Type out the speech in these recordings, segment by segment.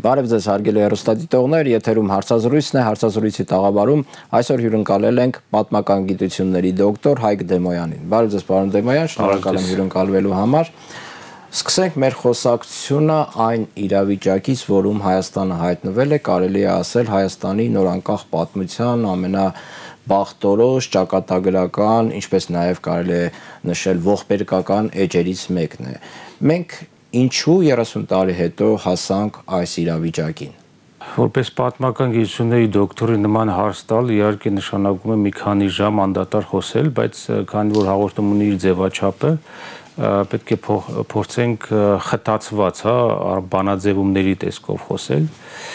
Բարև ձեզ հարգելի հեռուստադիտողներ, եթերում հարցազրույցն է, հարցազրույցի տաղավարում այսօր հյուրընկալել ենք պատմական գիտությունների դոկտոր Հայկ Դեմոյանին։ Բարև ձեզ, պարոն Դեմոյան, շնորհակալ եմ հյուրընկալվելու համար։ Սկսենք մեր խոսակցությունը այն իրավիճակից, որում Հայաստանը հայտնվել է, կարելի է ասել Հայաստանի նորանկախ պատմության ամենաբախտորոշ, ճակատագրական, ինչպես նաև կարելի է նշել ողբերգական էջերից մեկն է։ Մենք ինչու 30 տարի հետո հասանք այս իրավիճակին։ Որպես պատմական գիտությունների դոկտորի նման հարց տալ իհարկե նշանակում է մի քանի ժամ անդադար խոսել, բայց քանի որ հաղորդում ունի իր ձևաչափը, պետք է փորձենք խտացված, բանաձևումների տեսքով խոսել։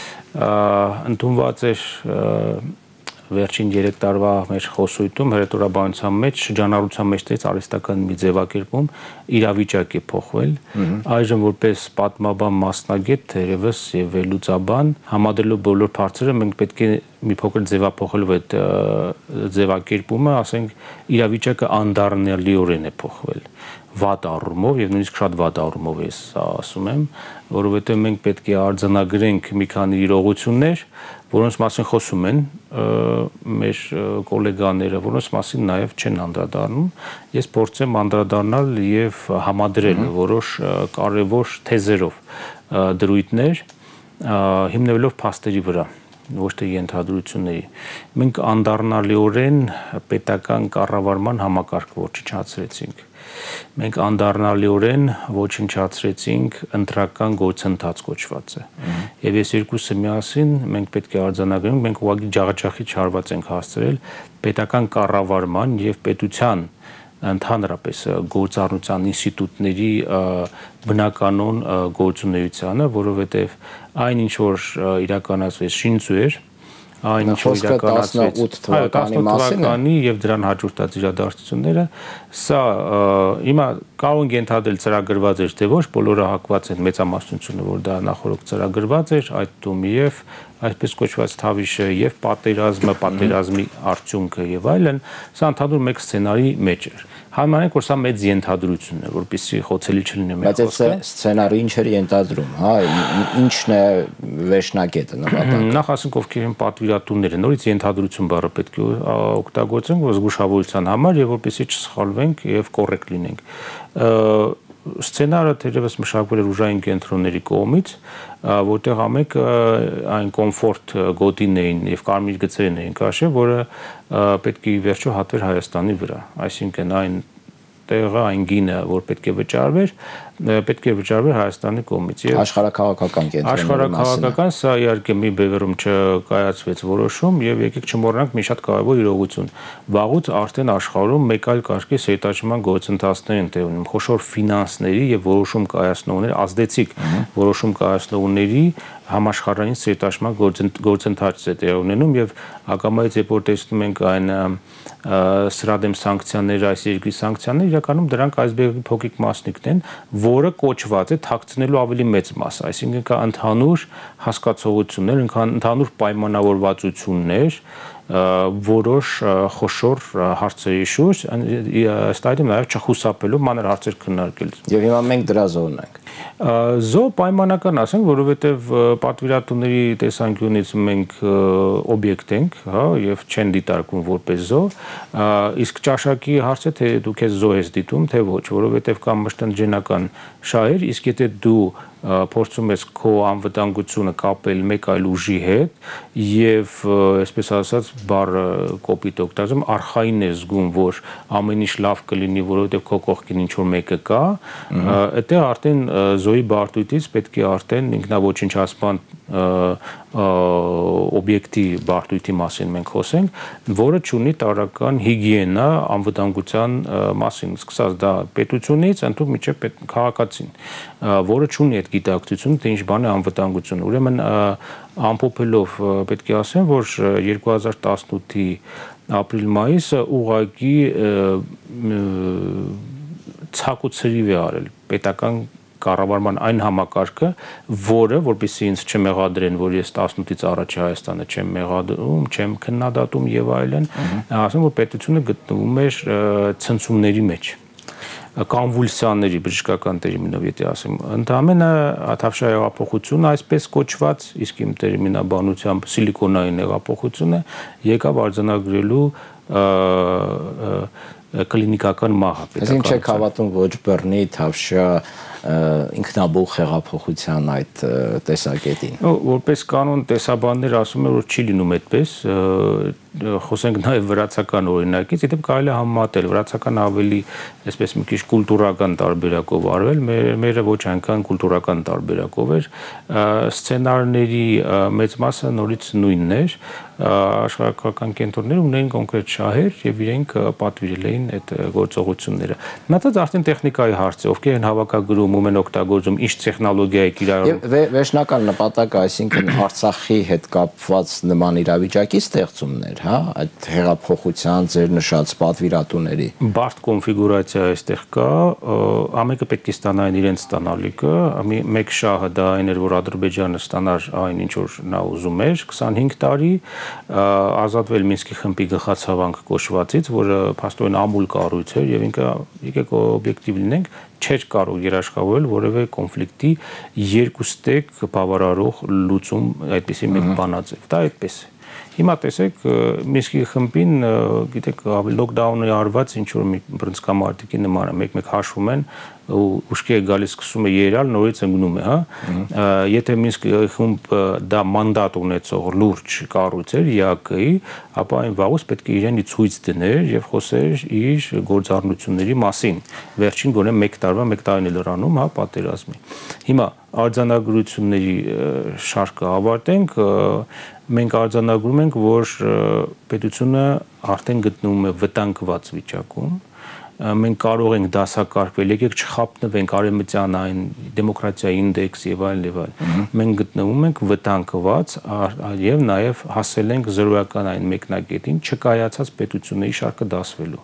Ընդունված էր վերջին 3 տարվա մեր խոսույթում հրետորաբանության մեջ շրջանառության մեջտեղից արհեստական մի ձևակերպում իրավիճակ է փոխվել։ Այժմ որպես պատմաբան մասնագետ, թերևս եւ վերլուծաբան, համադրելով բոլոր փորձերը մենք պետք է մի փոքր ձևափոխելով այդ ձևակերպումը, ասենք իրավիճակը անդառնալիորեն է փոխվել վատ առումով եւ նույնիսկ շատ վատ առումով է ասում եմ, որովհետեւ մենք պետք է արձանագրենք մի քանի իրողություններ, որոնց մասին խոսում են մեր գոլեգաները, որոնց մասին նաև չեն անդրադառնում։ Ես փորձեմ անդրադառնալ եւ համադրել որոշ կարևոր թեզերով դրույթներ, հիմնվելով փաստերի վրա, ոչ թե ենթադրությունների։ Մենք անդառնալիորեն պետական կառավարման համակարգ ոչնչացրեցինք։ Մենք անդառնալիորեն ոչնչացրեցինք ընտրական գործընթաց կոչվածը։ Եվ այս երկուսը միասին մենք պետք է արձանագրենք, մենք ուղղակի ջաղաջախի չարված ենք հասցրել պետական կառավարման եւ պետության ընդհանրապես գործառնության ինստիտուտների բնականոն գործունեությանը, որովհետեւ այն ինչ որ իրականացվեց շինծու էր, այն ինչ որ իրականացվեց 18 թվականի եւ դրան հաջորդած իրադարձությունները, սա հիմա կարող ենք ենթադրել ծրագրված էր, թե ոչ, բոլորը հակված են մեծամասնությունը, որ դա նախորդ ծրագրված էր, այդ տում եւ այսպես կոչված թավիշը եւ պատերազմը, պատերազմի արդյունքը եւ այլն, սա ընդհանուր մեկ սցենարի մեջ էր։ Համարենք, որ սա մեծ ենթադրություն է, որպեսզի խոցելի չլինի մեր խոսքը։ Բայց այդ սցենարը ինչ էր ենթադրում, հա, ինչն է վերջնակետը նպատակը։ Նախ ասենք ովքեր են պատվիրատուները, նորից ենթադրություն բառը պետք է օգտագործենք, որ զգուշավորության համար եւ որպեսզի չսխալվենք եւ կոռեկտ լինենք։ Սցենարը թերևս մշակվել էր ուժային կենտրոնների կողմից, որտեղ ամենք այն կոմֆորտ գոտին էին եւ կարմիր գծերն էին քաշել, որը պետք է վերջո հատվեր Հայաստանի վրա, այսինքն այն տեղը, այն գինը, որ պետք է վճարվեր Հայաստանի կողմից եւ աշխարհակաղակական կենտրոնների աշխարհակաղակական, սա իհարկե մի բևեռում չկայացվեց որոշում եւ եկեք չմոռանանք մի շատ կարեւոր իրողություն։ Վաղուց արդեն աշխարհում մեկ այլ կարգի սերտաճման գործընթացներ են տեղ ունենում, խոշոր ֆինանսների եւ որոշում կայացնողների, ազդեցիկ որոշում կայացնողների համաշխարհային սերտաճման գործընթաց է տեղ ունենում եւ ակամայից երբ որ տեսնում ենք այն սրադեմ սանկցիաները, այս երկրի սանկցիաները, իրականում դրանք այսբերգի փոքրիկ մասնիկն են, որը կոչված է թաքցնելու ավելի մեծ մաս, այսինքն կա ընդհանուր հասկացողություններ, ընդհանուր պայմանավորվածություններ, որոշ խոշոր հարցերի շուրջ, ըստ այդմ նաև չխուսափելու մանր հարցեր քննարկել։ Եվ հիմա մենք դրա զոհն ենք։ Զո պայմանական ասենք, որովհետև պատվիրատուների տեսանկյունից մենք օբյեկտ ենք, հա, եւ չեն դիտարկվում որպես զոհ, իսկ ճաշակի հարցը թե դու քեզ զոհ ես դիտում, թե ոչ, որովհետև կա մշտնջենական շահեր, իսկ եթե դու փորձում ես քո անվտանգությունը կապել մեկ այլ ուժի հետ եւ այսպես ասած բառը կոպիտ օգտագործում արխային է զգում, որ ամեն ինչ լավ կլինի, որովհետեւ քո կողքին ինչ որ մեկը կա, այդտեղ արդեն զոհի բարդույթից պետք է արդեն ինքնաոչնչացման օբյեկտի բարդույթի մասին մենք խոսենք, որը ունի տարրական հիգիենա անվտանգության մասին, սկսած դա պետությունից ընդհանուր միջև քաղաքացին, որը ունի այդ գիտակցություն, թե ինչ բան է անվտանգություն։ Ուրեմն ամփոփելով պետք է ասեմ, որ 2018-ի ապրիլ-մայիսը ուղղակի ցակուցրիվ է արել պետական կառավարման այն համակարգը, որը, որպեսզի ինձ չմեղադրեն, որ ես 18-ից առաջ Հայաստանը չեմ մեղադրում, չեմ քննադատում եւ այլն, ասեմ, որ պետությունը գտնվում էր ցնցումների մեջ։ կոնվուլսիաների բժշկական տերմինով եթե ասեմ, ընդհանրապես աթավշա հեղափոխությունը այսպես կոչված, իսկ իմ տերմինաբանությամբ սիլիկոնային հեղափոխությունը եկավ արձանագրելու կլինիկական մահը։ Այսինքն չեք հավատում ոչ բռնի, թավշյա ինքնաբուխ հեղափոխության այդ տեսակետին։ Որպես կանոն տեսաբաններ ասում են, որ չի լինում այդպես, խոսենք նաև վրացական օրինակից, իդեպ կարելի է համեմատել, վրացական ավելի այսպես մի քիչ կուլտուրական տարբերակով արվել, մերը ոչ այնքան կուլտուրական տարբերակով էր, սցենարների մեծ մասը նորից նույնն էր, աշխարհական կենտրոնները ունեին կոնկրետ շահեր եւ իրենք պատվիրել էին այդ գործողությունները։ Մնացած արդեն տեխնիկայի հարց է, ովքեր են հավաքագրում, ում են օգտագործում, ինչ տեխնոլոգիա է կիրառում։ Եվ վերջնական նպատակը, այսինքն Արցախի հետ կապված նման իրավիճակի ստեղծումներ, հա, այդ հեղափոխության ձեր նշած պատվիրատուների։ Բարդ կոնֆիգուրացիա այստեղ կա, ամենը պետք է ստանային իրենց ստանալիքը, մեկ շահը դա այն էր, որ Ադրբեջանը ստանար այն ինչ որ նա ուզում էր 25 տարի, ազատվել Մինսկի խմբի գլխացավանք կոչվածից, որը փաստորեն ամուլ կառույց էր եւ ինքը եկեք օբյեկտիվ լինենք, չէր կարող երաշխավորել որևէ կոնֆլիկտի երկուստեք բավարարող լուծում այդպիսի մեկ բանաձև։ Դա այդպես է։ Հիմա տեսեք Մինսկի խմբին, գիտեք, լոկդաունի արված ինչ որ մի բռնցքամարտիկի նման է, մեկ-մեկ հաշվում են ուշքի է գալիս, սկսում է երալ, նորից ընկնում է, հա։ Եթե Մինսկի խումբը դա մանդատ ունեցող լուրջ կառույց էր ԵԱԿ-ի, ապա այն վաղուց պետք է իրենի ցույց դներ եւ խոսեր իր գործառնությունների մասին։ Վերջին գոնե 1 տարվա 1 տարին է լրանում, հա, պատերազմի։ Հիմա արձանագրությունների շարքը ավարտենք, մենք արձանագրում ենք, որ պետությունը արդեն գտնվում է վտանգված վիճակում, մենք կարող ենք դասակարգվել, եկեք չխապնվենք արևմտյան այն դեմոկրատիայի ինդեքս եւ այլն եւ այլն։ Մենք գտնվում ենք վտանգված եւ նաեւ հասել ենք զրոյական այն մեկնակետին չկայացած պետությունների շարքը դասվելու։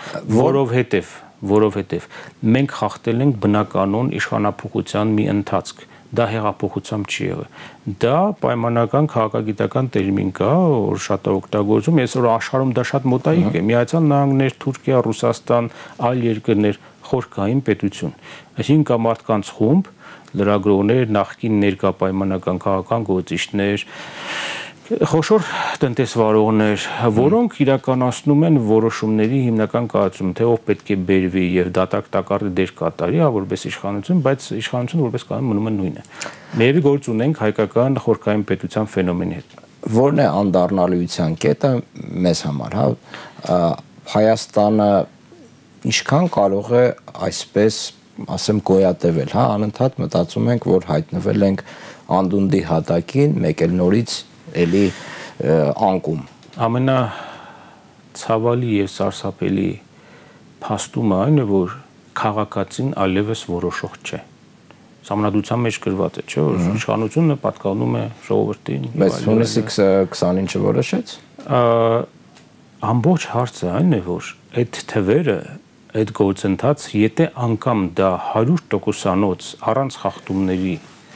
Որովհետև մենք խախտել ենք բնականոն իշխանափոխության մի ընթացք, դա հեղափոխությամբ չի եղել։ Դա պայմանական քաղաքագիտական տերմին կա, որ շատ է օգտագործում, այսօր աշխարհում դա շատ մոտայիկ է։ Միացյալ Նահանգներ, Թուրքիա, Ռուսաստան, այլ երկրներ խորքային պետություն։ Այսինքն կա մարդկանց խումբ, լրագրողներ, նախկին ներկա պայմանական քաղաքական գործիչներ, խոշոր տնտեսվարողներ, որոնք իրականացնում են որոշումների հիմնական կայացում, թե ով պետք է բերվի եւ դատակ տակառի դեր կատարի, հա, որպես իշխանություն, բայց իշխանությունը որպես կանոն մնում է նույնը։ Մերևի գործ ունենք հայկական խորքային պետության ֆենոմենի հետ։ Որն է անդառնալիության կետը մեզ համար, հա, Հայաստանը ինչքան կարող է այսպես, ասեմ, գոյատևել, հա, անընդհատ մտածում ենք, որ հայտնվել ենք անդունդի հատակին, մեկ էլ նորից էլի անկում։ Ամենացավալի եւ սարսափելի փաստումը այն է, որ քաղաքացին այլևս որոշող չէ։ Սահմանադրության մեջ գրված է, չէ՞, որ իշխանությունը պատկանում է ժողովրդին։ Բայց հունիսի 29-ը որոշեց։ Ամբողջ հարցը այն է, որ այդ թվերը, այդ գործընթաց, եթե անգամ դա 100%-անոց առանց խախտումների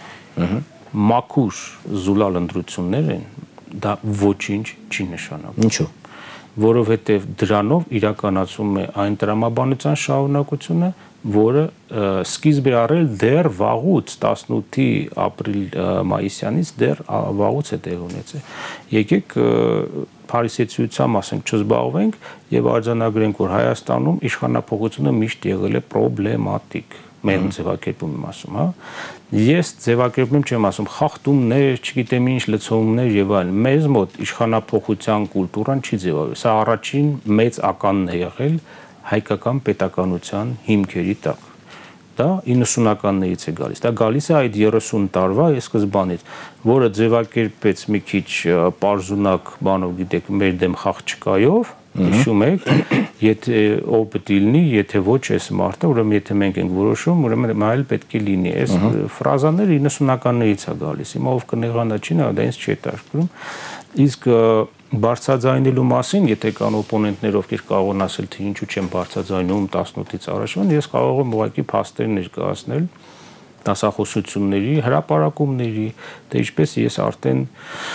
մաքուր զուլալ ընտրություններ են, դա ոչինչ չի նշանակում։ Ինչու՞։ Որովհետև դրանով իրականացում է այն տրամաբանության շարունակությունը, որը սկիզբ է առել դեռ վաղուց 18-ի ապրիլ-մայիսյանից դեռ վաղուց է տեղ ունեցել։ Եկեք փարիսեցիությամբ ասենք չզբաղվենք եւ արձանագրենք, որ Հայաստանում իշխանապողությունը միշտ եղել է պրոբլեմատիկ։ Մեր ձևակերպում եմ ասում, հա։ Ես ձևակերպում չեմ ասում խախտումներ, չգիտեմ ինչ լցոնումներ եւ այլն։ Մեզ մոտ իշխանապողության կուլտուրան չի ձևավորվել։ Սա առաջին մեծ ականն է եղել հայկական պետականության հիմքերի տակ։ Դա 90-ականներից է գալիս։ Դա գալիս է այդ 30 տարվա սկզբանից, որը ձևակերպեց մի քիչ պարզունակ բանով, գիտեք, մեր դեմ խաղ չկայով, հիշում եք, եթե ով պետք է լինի, եթե ոչ այս մարդը, ուրեմն եթե մենք ենք որոշում, ուրեմն այլ պետք է լինի։ Այս ֆրազաները 90-ականներից է գալիս։ Հիմա ով կնեղանա չի, դա ինձ չի հետաքրքրում։ Իսկ բարձրաձայնելու մասին, եթե կան օպոնենտներ, ովքեր կարող են ասել, թե ինչու չեմ բարձրաձայնում 18-ից առաջ, ես կարող եմ ուղղակի փաստեր ներկայացնել դասախոսությունների, հրապարակումների, թե ինչպես ես արդեն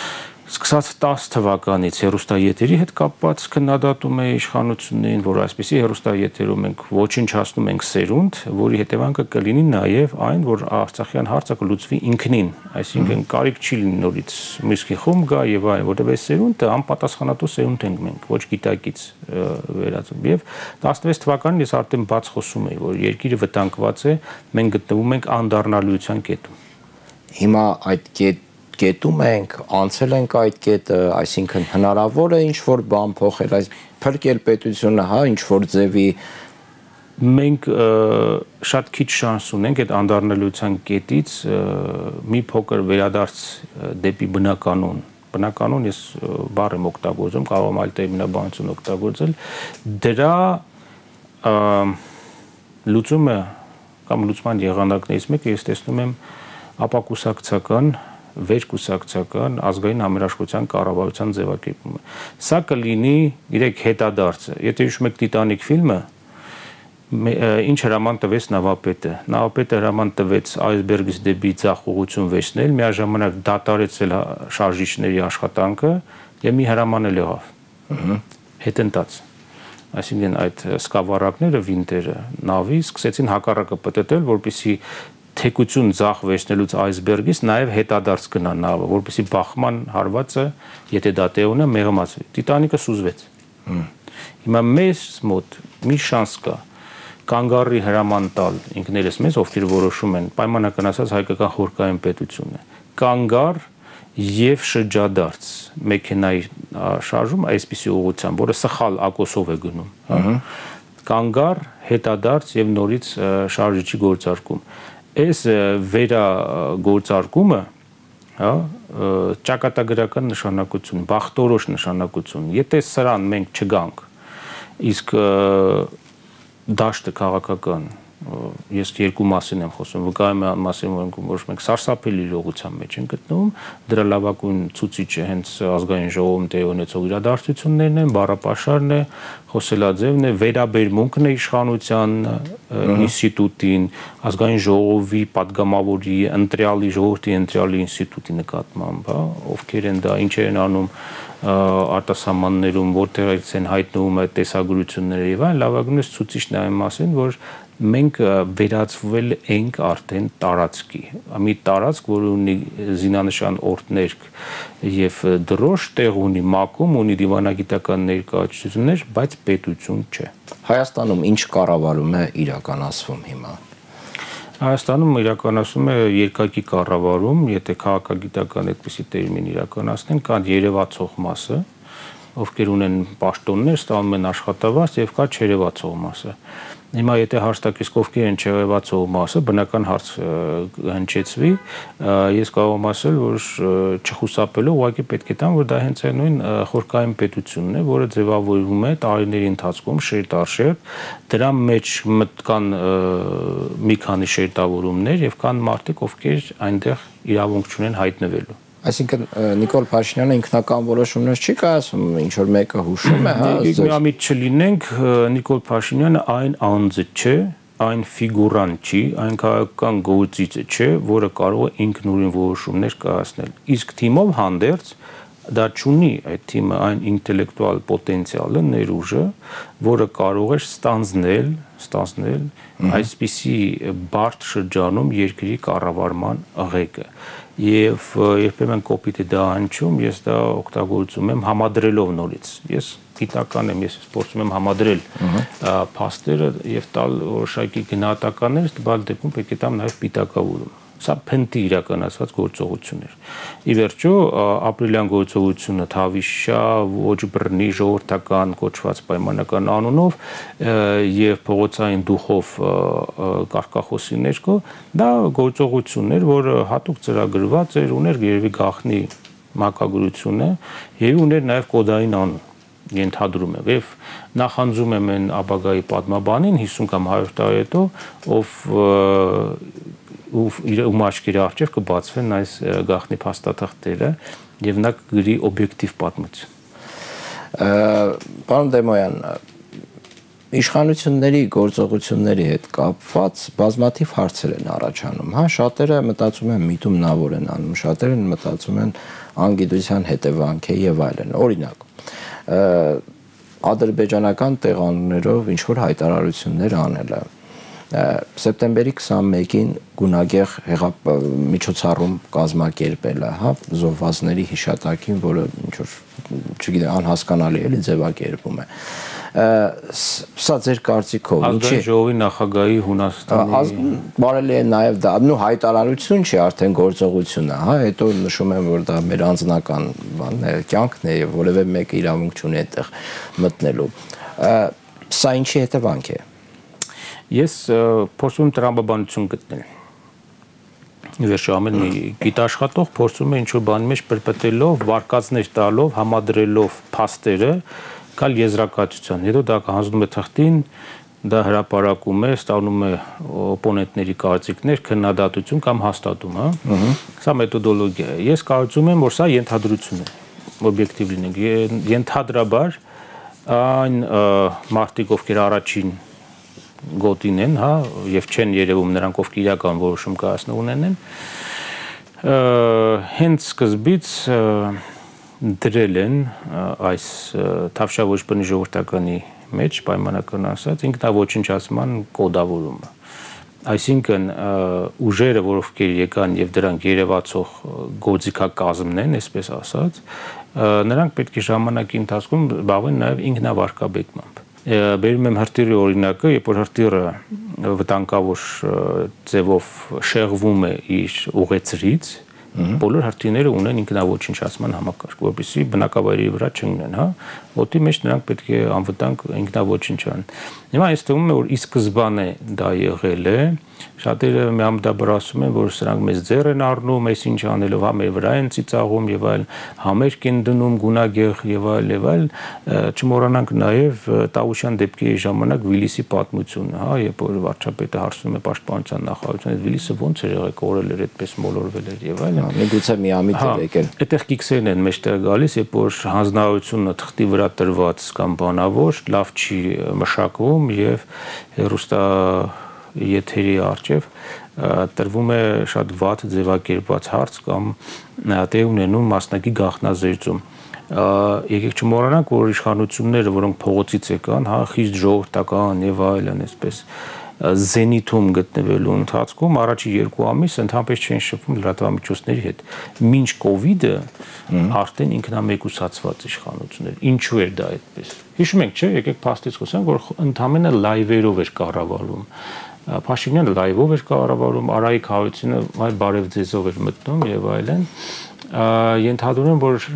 Սկսած 10 թվականից հեռուստաեթերի հետ կապված քննադատում է իշխանություններին, որ այսպիսի հեռուստաեթերում մենք ոչնչացնում ենք սերունդ, որի հետևանքը կլինի նաև այն, որ արցախյան հարցը կլուծվի ինքնին, այսինքն կարիք չի լինի նորից միսկի խումբ գա եւ այլն, որտեղ այս սերունդը անպատասխանատու սերունդ ենք մենք, ոչ գիտակից վերածում։ Եվ 16 թվականին ես արդեն բաց խոսում էի, որ երկիրը վտանգված է, մենք գտնվում ենք անդառնալիության կետում։ Հիմա այդ կետում ենք, անցել ենք այդ կետը, այսինքն հնարավոր է ինչ-որ բան փոխել, այս փրկել պետությունը, հա, ինչ-որ ձևի մենք շատ քիչ շանս ունենք այդ անդառնալիության կետից մի փոքր վերադարձ դեպի բնականon։ Բնականon ես բառ եմ օգտագործում, կարող եմ այլ տերմինաբանություն օգտագործել, դրա լուծումը կամ լուծման եղանակներից մեկը ես տեսնում եմ ապակուսակցական վերկուսակցական ազգային համերաշխության կառավարության ձևակերպումը։ Սա կլինի իրեք հետադարձը։ Եթե հիշում եք Տիտանիկ ֆիլմը, ինչ հրաման տվեց նավապետը։ Նավապետը հրաման տվեց այսբերգից դեպի ձախ ուղղություն վերցնել, միաժամանակ դատարեցել շարժիչների աշխատանքը եւ մի հրաման էլ եղավ։ Հետընթաց։ Այսինքն այդ սկավառակները, վինտերը, նավի սկսեցին հակառակը պտտել, որպեսզի թեկություն ձախ վերցնելուց այսբերգից նաև հետադարձ գնա նավը, որպեսզի բախման հարվածը, եթե դա տեղ ունի, մեղմացվի։ Տիտանիկը սուզվեց։ Հիմա մեզ մոտ մի շանս կա կանգառի հրաման տալ ինքներս մեզ, ովքեր որոշում են պայմանական ասած հայկական խորհրդային պետությունը։ Կանգառ եւ շրջադարձ մեքենայի շարժում այսպիսի ուղղությամբ, որը սխալ ակոսով է գնում։ Կանգառ, հետադարձ եւ նորից շարժիչի գործարկում։ Այս վերագործարկումը, հա, ճակատագրական նշանակություն, բախտորոշ նշանակություն։ Եթե սրան մենք չգանք, իսկ դաշտը քաղաքական, ես երկու մասին եմ խոսում, վկայական մասին որ մենք սարսափելի իրողության մեջ ենք գտնվում, դրա լավագույն ցուցիչը հենց ազգային ժողովում տեղի ունեցող իրադարձություններն են, բառապաշարն է, խոսելաձևն է, վերաբերմունքն է իշխանության ինստիտուտին, ազգային ժողովի падգամավորի, ընտրյալի ժողովրդի ընտրյալի ինստիտուտի նկատմամբ, հա, ովքեր են դա, ինչեր են անում արտասահմաններում, որտեղից են հայտնվում այդ տեսագրությունները եւ այլն, լավագույնս ցուցիչն է այն մասին, որ մենք վերածվել ենք արդեն տարածքի, մի տարածք, որը ունի զինանշան օրդներք եւ դրոշ, տեղ ունի մակում, ունի դիվանագիտական ներկայացություններ, բայց պետություն չէ։ Հայաստանում ինչ կառավարում է իրականացվում հիմա։ Հայաստանում իրականացում է երկակի կառավարում, եթե քաղաքագիտական այդպիսի տերմին իրականացնեն, կան երևացող մասը, ովքեր ունեն պաշտոններ, ստանում են աշխատավարձ եւ կա չերևացող մասը։ Հիմա եթե հաշտակից ովքեր են չերևացող մասը, բնական հարց հնչեցվի, ես կարող եմ ասել, որ չխուսափելով ուղղակի պետք է տան, որ դա հենց այն նույն խորհրդային պետությունն է, որը ձևավորվում է տարիների ընթացքում շերտ առ շերտ, դրա մեջ կան մի քանի շերտավորումներ եւ կան մարդիկ, ովքեր այնտեղ իրավունք չունեն հայտնվելու։ Այսինքն Նիկոլ Փաշինյանը ինքնական որոշումներ չի կայացնում, ինչ որ մեկը հուշում է, հա։ Միամիտ չլինենք, Նիկոլ Փաշինյանը այն անձը չէ, այն ֆիգուրան չի, այն քաղաքական գործիչը չէ, որը կարող է ինքնուրույն որոշումներ կայացնել։ Իսկ թիմով հանդերձ դա չունի այդ թիմը այն ինտելեկտուալ պոտենցիալը, ներուժը, որը կարող է ստանձնել այսպիսի բարդ շրջանում երկրի կառավարման ղեկը։ Եվ երբեմն կոպիտ է դա հնչում, ես դա օգտագործում եմ համադրելով նորից։ Ես գիտական եմ, ես փորձում եմ համադրել փաստերը եւ տալ որոշակի գնահատականներ, տվյալ դեպքում պետք է տամ նաեւ պիտակավորում։ Սա փնտի իրականացված գործողություն էր։ Ի վերջո, ապրիլյան գործողությունը Թավիշա, ոչ բռնի ժողովրդական կոչված պայմանական անունով եւ փողոցային դուխով կարգախոսի ներքո, դա գործողություն էր, որը հատուկ ծրագրված էր, ուներ երևի գաղտնի մակագրությունը եւ ուներ նաեւ կոդային անուն։ Ենթադրում եմ եւ նախանձում եմ այն ապագայի պատմաբանին 50 կամ 100 տարի հետո, ով իր աչքերի առջև կբացվեն այս գաղտնի փաստաթղթերը եւ նա կգրի օբյեկտիվ պատմություն։ Պարոն Դեմոյան, Իշխանությունների գործողությունների հետ կապված բազմաթիվ հարցեր են առաջանում, հա, շատերը մտածում են միտում նավոր են անում, շատերը մտածում են անգիտության հետևանք է եւ այլն։ Օրինակ, ադրբեջանական տեղանուններով ինչ որ հայտարարություններ անելը, սեպտեմբերի 21-ին գունագեղ միջոցառում կազմակերպելը, հա, զոհվածների հիշատակին, որը ինչ որ, չգիտեմ, անհասկանալի էլի ձևակերպում է։ Սա ձեր կարծիքով Ազգային ժողովի նախագահի Հունաստանի բարելի է նաև դա նու հայտարարություն չի, արդեն գործողություն է, հա, հետո նշում եմ, որ դա մեր անձնական բանն է, կյանքն է եւ որևէ մեկը իրավունք չունի այդտեղ մտնելու։ Սա ինչի հետևանք է։ Ես փորձում եմ տրամաբանություն գտնել։ Վերջը ամեն մի գիտաշխատող փորձում է ինչ-որ բանի մեջ պրպտելով, վարկածներ տալով, համադրելով փաստերը, գալ եզրակացության։ Հետո դա հանձնում է թղթին, դա հրապարակում է, ստանում է օպոնենտների կարծիքներ, քննադատություն կամ հաստատում, հա։ Սա մեթոդոլոգիա է։ Ես կարծում եմ, որ սա ենթադրություն է, օբյեկտիվ լինենք։ Ենթադրաբար այն մարդիկ, ովքեր առաջին գոտին են, հա, եւ չեն երևում նրանք, ովքեր իրական որոշում կայացնող ունեն, հենց սկզբից դրել են այս Թավշյա-Ոչպնի ժողովրդականի մեջ պայմանական ասած ինքնաոչնչացման կոդավորումը։ Այսինքն ուժերը, որովքեր եկան եւ դրանք երևացող գործիքակազմն են, այսպես ասած, նրանք պետք է ժամանակի ընթացքում զբաղվեն նաեւ ինքնավարկաբեկմամբ։ Բերում եմ հրթիռի օրինակը, երբ որ հրթիռը վտանգավոր ձևով շեղվում է իր ուղեցրից, բոլոր հրթիռները ունեն ինքնաոչնչացման համակարգ, որպեսզի բնակավայրերի վրա չընկնեն, հա, ոտի մեջ նրանք պետք է անվտանգ ինքնաոչնչան։ Հիմա այս թվում է, որ ի սկզբանե դա եղել է, շատերը միամտաբար ասում են, որ սրանք մեզ ձեռ են առնում, այս ինչ անելով, հա, մեր վրա են ծիծաղում եւ այլ, համերգ են դնում, գունագեղ եւ այլ, չմոռանանք նաեւ Տավուշյան դեպքի ժամանակ Վիլիսի պատմությունը, հա, երբ որ վարչապետը հարցնում է պաշտպանության նախարարության, Վիլիսը ոնց էր եղել, կորել էր, այդպես մոլորվել էր եւ այլն։ Միգուցե միամիտ էր եկել։ Այդտեղ կիքսերն են մեջտեղ գալիս, երբ որ հանձնարարությունը թղթի վրա տրված կամ բանավոր լավ չի մշակվում եւ հեռուստա եթերի առջև տրվում է շատ վատ ձևակերպված հարց կամ տեղ ունենում մասնակի գաղտնազերծում։ Եկեք չմոռանանք, որ իշխանությունները, որոնք փողոցից եկան, հա, խիստ ժողովրդական եւ այլն, այսպես զենիթում գտնվելու ընթացքում առաջի 2 ամիս ընդհանրապես չեն շփվում լրատվամիջոցների հետ։ Մինչ կոവിഡ്ը արդեն ինքնամեկուսացված իշխանություններ։ Ինչու էր դա այդպես։ Հիշում եք, չէ՞, եկեք փաստից խոսանք, որ ընդամենը լայվերով էր կառավարում։ Փաշինյանը լայվով էր կառավարում, Արայիկ Հարությունյանը այլ բարև ձեզով էր մտնում եւ այլն։ Ենթադրում եմ, որ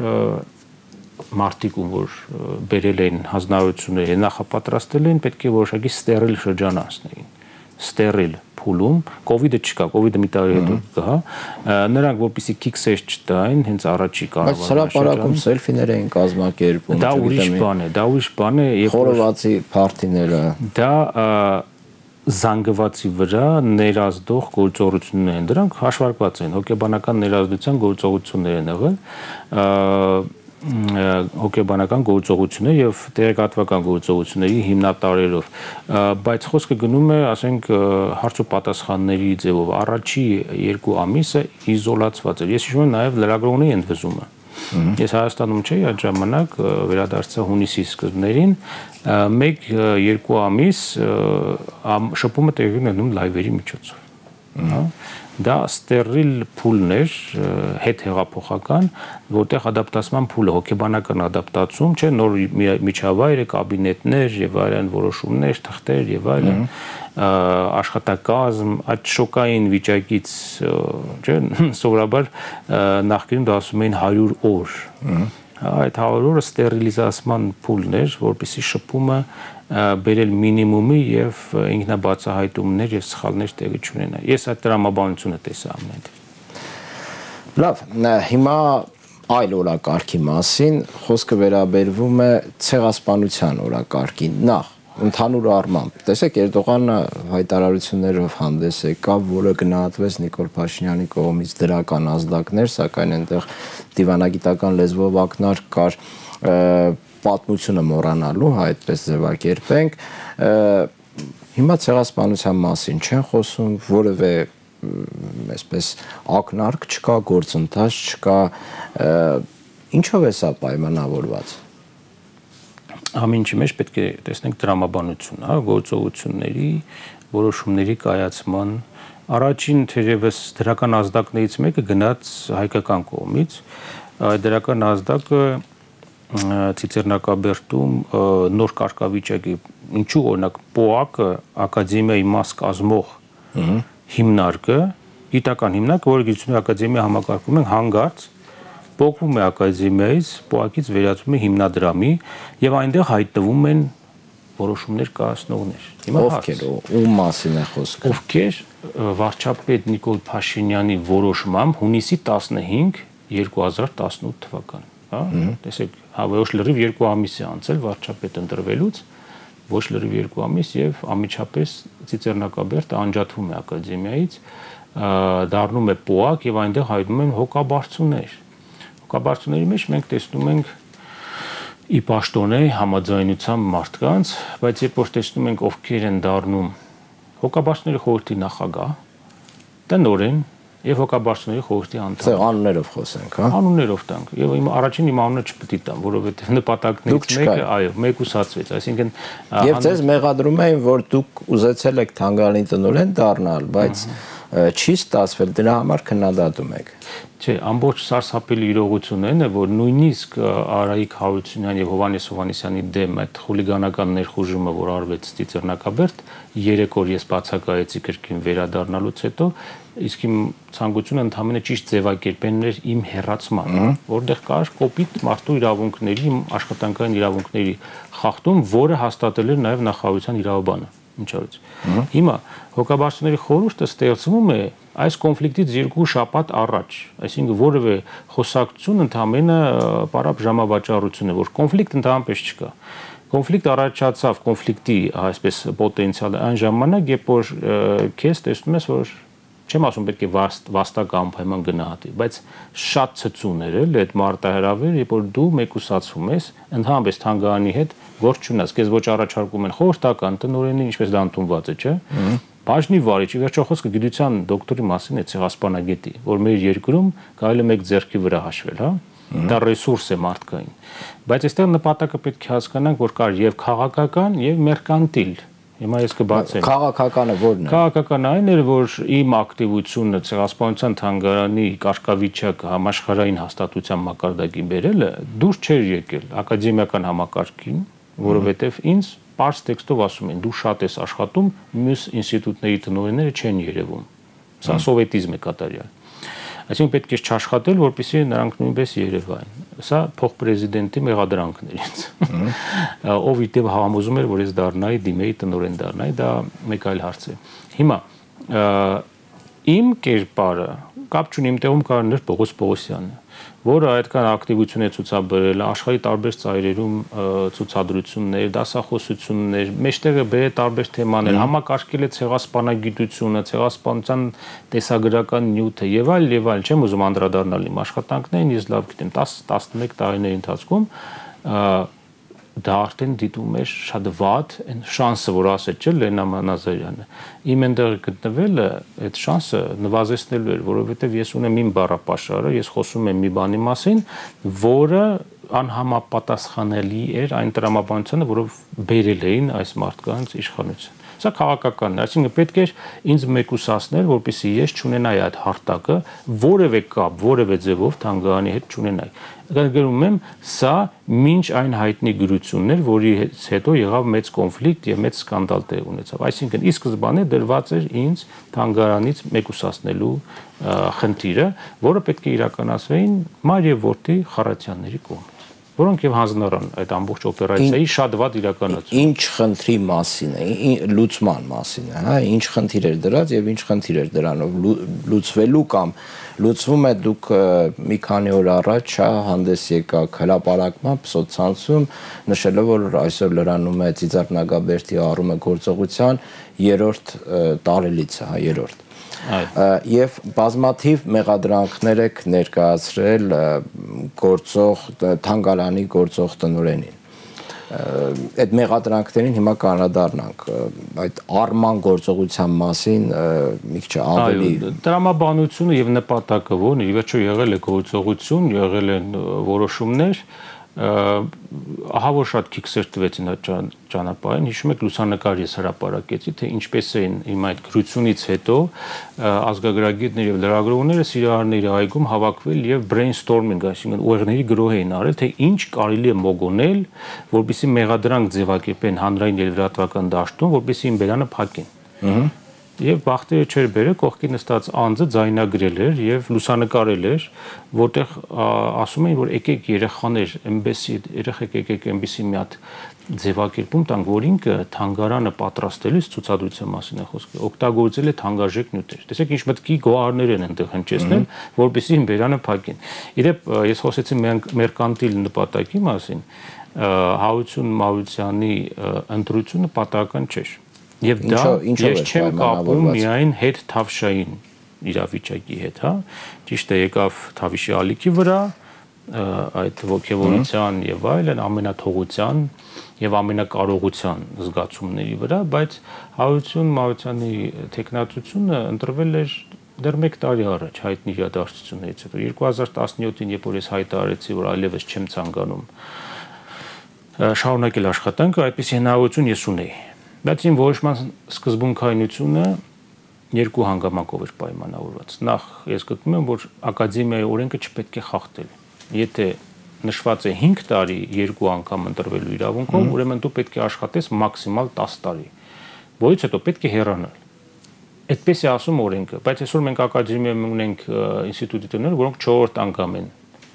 մարտիկ ում որ բերել էին հանձնարարությունները, նախապատրաստել էին, պետք է որոշակի ստերիլ շրջան անցնեին։ Ստերիլ փուլում, կոവിഡ്ը չկա, կոവിഡ്ը մի տարի հետո կա, նրանք որպեսզի քիքսեր չտային, հենց առաջի կառավարման։ Բայց հրապարակում սելֆիներ էին կազմակերպում, դա ուրիշ բան է, եւ խորովածի փարթիները։ Դա զանգվածի վրա ներազդող գործողություններ են, դրանք հաշվարկված են, հոգեբանական ներազդության գործողություններ են եղել, հոգեբանական գործողություններ եւ տեղեկատվական գործողությունների հիմնատարերով, բայց խոսքը գնում է, ասենք, հարց ու պատասխանների ձևով։ Առաջի 2 ամիսը իզոլացված էր։ Ես հիշում եմ նաեւ լրագրողների ընդվզումը։ Ես Հայաստանում չէի այդ ժամանակ, վերադարձա հունիսի սկզբներին, 1-2 ամիս շփումը տեղի ունենում լայվերի միջոցով։ Դա ստերիլ փուլներ, հետ հեղափոխական, որտեղ ադապտացման փուլը հոգեբանական ադապտացում, չէ, նոր միջավայր է, կաբինետներ եւ այլն որոշումներ, թղթեր եւ այլն, աշխատակազմ, այդ շոկային վիճակից, չէ, սովորաբար նախկինում դա ասում էին 100 օր։ Այդ 100 օրը ստերիլիզացման փուլներ, որպեսզի շփումը բերել մինիմումի եւ ինքնաբացահայտումներ եւ սխալներ տեղի չունենա։ Ես այդ տրամաբանությունը տեսա ամենայն։ Լավ, հիմա այլ օրակարգի մասին խոսքը վերաբերվում է ցեղասպանության օրակարգին։ Նախ ընդհանուր առմամբ, տեսեք, Էրդողանը հայտարարություններով հանդես եկավ, որը գնահատվեց Նիկոլ Փաշինյանի կողմից դրական ազդակներ, սակայն այնտեղ դիվանագիտական լեզվով ակնարկ կար, պատմությունը մոռանալու, այդպես ձևակերպենք, հիմա ցեղասպանության մասին չեն խոսում, որևէ այսպես ակնարկ չկա, գործընթաց չկա, ինչով է սա պայմանավորված։ Ամենի մեջ պետք է տեսնենք տրամաբանություն, հա, գործողությունների, որոշումների կայացման առաջին թերևս դրական ազդակներից մեկը գնաց հայկական կողմից, այդ դրական ազդակը Ծիծեռնակաբերդում նոր կարգավիճակի, ինչու օրինակ ՊՕԱԿ-ը ակադեմիայի մաս կազմող հիմնարկը, գիտական հիմնարկը, որը Գիտությունների ակադեմիա համակարգում են հանգարց, փոխվում է ակադեմիայից, ՊՕԱԿ-ից վերածվում է հիմնադրամի եւ այնտեղ հայտնվում են որոշումներ կայացնողներ։ Հիմա ովքեր, ում մասին է խոսքը։ Ովքեր վարչապետ Նիկոլ Փաշինյանի որոշմամբ հունիսի 15, 2018 թվական, հա, տեսեք, ոչ լրիվ 2 ամիս է անցել վարչապետ ընտրվելուց, ոչ լրիվ 2 ամիս եւ անմիջապես Ծիծեռնակաբերդը անջատվում է ակադեմիայից, դառնում է ՊՕԱԿ եւ այնտեղ հայտնվում են հոգաբարձուներ։ Հոգաբարձուների մեջ մենք տեսնում ենք ի պաշտոնե համաձայնության մարդկանց, բայց երբ որ տեսնում ենք ովքեր են դառնում հոգաբարձուների խորհրդի նախագահ, տնօրեն եւ հոգաբարձուների խորհրդի անդամ։ Անուններով խոսենք, հա։ Անուններով տանք։ Եվ իմ առաջին իմ անունը չպետք է տամ, որովհետեւ նպատակներից մեկը, այո, մեկուսացվեց, այսինքն եւ ձեզ մեղադրում էին, որ դուք ուզեցել եք Թանգարանի տնօրեն դառնալ, բայց չի ստացվել, դրա համար քննադատում եք։ Չէ, ամբողջ սարսափելի իրողությունն է, որ նույնիսկ Արայիկ Հարությունյան եւ Հովհաննես Հովհաննեսյանի դեմ այդ խուլիգանական ներխուժումը, որ արվեց Ծիծեռնակաբերդ, 3 օր ես բացակայեցի կրկին վերադառնալուց հետո, իսկ իմ ցանկությունը ընդհանրապես ճիշտ ձևակերպելն էր իմ հերացման, որտեղ կար կոպիտ մարդու իրավունքների, իմ աշխատանքային իրավունքների խախտում, որը հաստատել էր նաեւ նախարարության իրավաբանը։ Ինչորից։ Հիմա հոգաբարձուների խորհուրդը ստեղծվում է այս կոնֆլիկտից 2 շաբաթ առաջ, այսինքն որևէ խոսակցություն ընդհանրապես պարապ ժամավաճառություն է, որ կոնֆլիկտ ընդհանրապես չկա։ Կոնֆլիկտ առաջացավ, կոնֆլիկտի այսպես պոտենցիալը այն ժամանակ, երբ որ քեզ տեսնում ես, որ չեմ ասում պետք է վաստակ անպայման գնահատի, բայց շատ ցցուներ էլ այդ մարտահրավեր, երբ որ դու մեկուսացվում ես, ընդհանրապես Թանգարանի հետ գործ չունես, քեզ ոչ առաջարկում են խորհրդական տնօրենի, ինչպես դա ընդունված է, չէ՞։ Բաժնի վարիչ, վերջո խոսքը գիտության դոկտորի մասին է, ցեղասպանագետի, որ մեր երկրում կարելի է մեկ ձեռքի վրա հաշվել, հա։ Դա ռեսուրս է մարդկային։ Բայց այստեղ նպատակը պետք է հասկանանք, որ կար եւ քաղաքական եւ մերկանտիլ։ Հիմա ես կբացեմ։ Քաղաքականը ո՞րն է։ Քաղաքականը այն էր, որ իմ ակտիվությունը ցեղասպանության Թանգարանի կարգավիճակը համաշխարհային հաստատության մակարդակի բերելը դուրս չէր եկել ակադեմիական համակարգին, որովհետեւ ինձ պարզ տեքստով ասում են՝ դու շատ ես աշխատում, մյուս ինստիտուտների տնօրենները չեն երևում։ Սա սովետիզմ է կատարյալ։ Այսինքն պետք է չաշխատել, որպեսզի նրանք նույնպես երևային։ Սա փոխպրեզիդենտի մեղադրանքն էր ինձ։ Ով իդեպ համոզում էր, որ ես դառնայի դիմեի տնօրեն դառնայի, դա մեկ այլ հարց է։ Հիմա իմ կերպարը կապ չունի, իմ տեղում կար Պողոս Պողոսյանը, որը այդքան ակտիվություն է ցուցաբերել աշխարհի տարբեր ծայրերում ցուցադրություններ, դասախոսություններ, մեջտեղը բերել տարբեր թեմաներ, համակարգել է ցեղասպանագիտությունը, ցեղասպանության տեսագրական նյութը եւ այլ, չեմ ուզում անդրադառնալ իմ աշխատանքներին, ես լավ գիտեմ 10-11 տարիների ընթացքում դա արդեն դիտում էր շատ վատ, այն շանսը, որ ասել չէ Լենա Մանազարյանը, իմ այնտեղ գտնվելը այդ շանսը նվազեցնելու էր, որովհետև ես ունեմ իմ բառապաշարը, ես խոսում եմ մի բանի մասին, որը անհամապատասխանելի էր այն տրամաբանությանը, որով բերել էին այս մարդկանց իշխանություն։ Սա քաղաքականն է, այսինքն պետք էր ինձ մեկուսացնել, որպեսզի ես չունենայի այդ հարտակը, որևէ կապ, որևէ ձևով Թանգարանի հետ չունենայի։ Գրում եմ, սա մինչ այն հայտնի գրություններ, որից հետո եղավ մեծ կոնֆլիկտ եւ մեծ սկանդալ տեղ ունեցավ։ Այսինքն ի սկզբանե դրված էր ինձ Թանգարանից մեկուսացնելու խնդիրը, որը պետք է իրականացվեին մայր եւ որդի Խարատյանների կողմից, որոնք եւ հանձնարան այդ ամբողջ օպերացիայի շատ վատ իրականացում։ Ինչ խնդրի մասին է, լուծման մասին է, հա, ինչ խնդիր էր դրած եւ ինչ խնդիր էր դրանով լուծվելու կամ լուծվում է դուք մի քանի օր առաջ հանդես եկաք հրապարակմամբ սոցցանցում նշելով, որ այսօր լրանում է Ծիծեռնակաբերդի առումը գործողության 3-րդ տարելիցը, հա, 3-րդ։ Եվ բազմաթիվ մեղադրանքներ եք ներկայացրել գործող Թանգարանի գործող տնօրենին։ այդ մեղադրանքներին հիմա կանրադառնանք այդ արման գործողության մասին մի քիչ ավելի տրամաբանությունը եւ նպատակը ո՞րն է ի վերջո եղել է գործողություն, եղել են որոշումներ, ահա որ շատ քիքսեր տվեցին այդ ճանապարհին, հիշում եք լուսանկար ես հրապարակեցի, թե ինչպես էին իմ այդ գրությունից հետո ազգագրագետներ եւ լրագրողները Սիրահարների այգում հավաքվել եւ brainstorming, այսինքն ուղեղների գրոհ էին արել, թե ինչ կարելի է մոգոնել, որպեսզի մեղադրանք ձևակերպեն հանրային եւ լրատվական դաշտում, որպեսզի իմ բերանը փակեն։ Եվ բախտերը չէր բերել, կողքի նստած անձը ձայնագրել էր եւ լուսանկարել էր, որտեղ ասում էին, որ եկեք երեխաներ, էմբեսի երեխեք եկեք էմբեսի մի հատ ձևակերպում տանք, որ ինքը թանգարանը պատրաստելիս ցուցադրության մասին է խոսքը, օգտագործել է թանկարժեք նյութեր։ Տեսեք ինչ մտքի գոհարներ են այնտեղ հնչեցնել, որպեսզի իմ բերանը փակեն։ Իրեւ ես խոսեցի մերկանտիլ նպատակի մասին, Հաություն Մարությանի ընտրությունը պատահական չէր։ Եվ դա ես չեմ կապում միայն հետ թավշային իրավիճակի հետ, հա, ճիշտ է եկավ Թավիշի ալիքի վրա, այդ ոգևորության եւ այլն ամենաթողության եւ ամենակարողության զգացումների վրա, բայց Հաություն Մարությանի տեխնատությունը ընտրվել էր դեռ 1 տարի առաջ հայտնի իրադարձություններից հետո 2017-ին, երբ որ ես հայտարարեցի, որ այլևս չեմ ցանկանում շարունակել աշխատանքը, այդպես հնարավորություն ես ունեի։ Բայց իմ որոշման սկզբունքայնությունը երկու հանգամանքով էր պայմանավորված։ Նախ ես գտնում եմ, որ ակադեմիայի օրենքը չպետք է խախտել։ Եթե նշված է 5 տարի երկու անգամ ընտրվելու իրավունքով, ուրեմն դու պետք է աշխատես մաքսիմալ 10 տարի։ Որից հետո պետք է հեռանալ։ Այդպես է ասում օրենքը, բայց այսօր մենք ակադեմիայում ունենք ինստիտուտներ, որոնք 4-րդ անգամ են